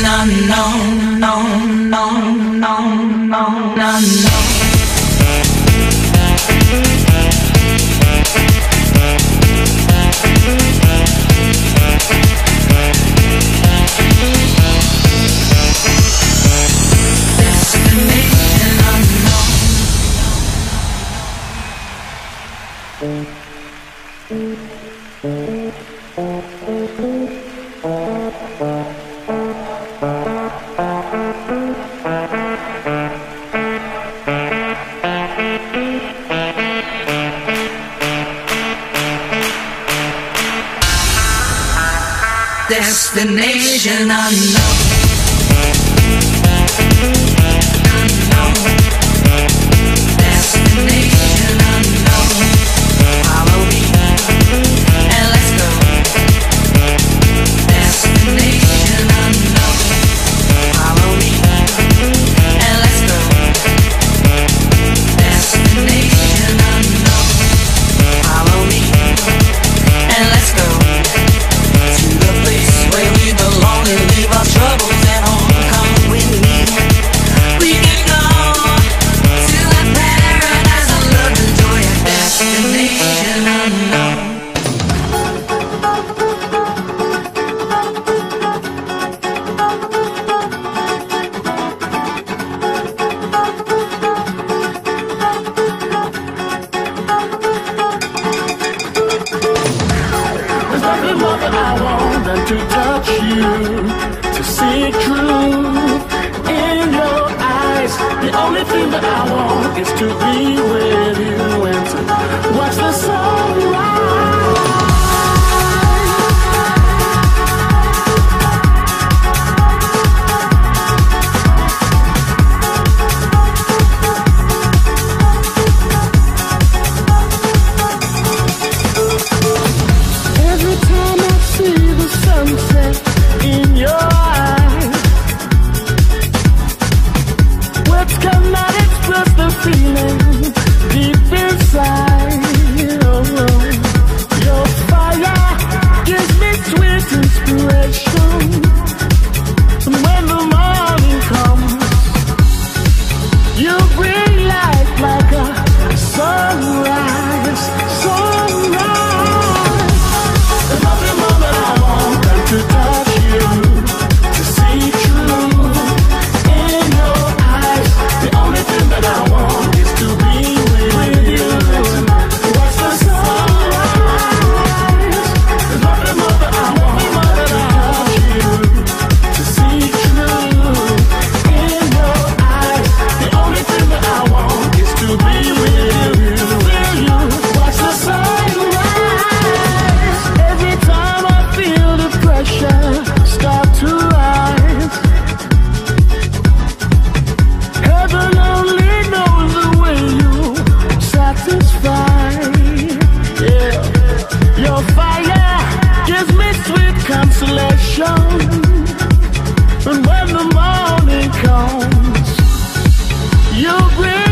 unknown, unknown. Destination unknown. Destination unknown. Follow me and let's go. Destination unknown. Follow me and let's go. Destination unknown. Follow me and let's go. Where we belong and leave our troubles at home. Come with me. We can go to a paradise of love and joy. A destination unknown. There's nothing more that I want than to touch you, to see truth in your eyes. The only thing that I want is to be with you and to watch the sunrise. Every time I see the sunset in your eyes, words cannot express the feeling deep inside. Oh, your fire gives me sweet inspiration. And when the morning comes, you bring light like a sunrise, sunrise. There's nothing more that I want than to touch you, to see truth in your eyes. The only thing that I want is to be with you. Watch the sunrise. There's nothing more that I want than to touch you, to see truth in your eyes. The only thing that I want is to be with you. Watch the sunrise. Every time I feel the pressure start to rise, heaven only knows the way you satisfy. Yeah, your fire gives me sweet consolation. And when the morning comes, you bring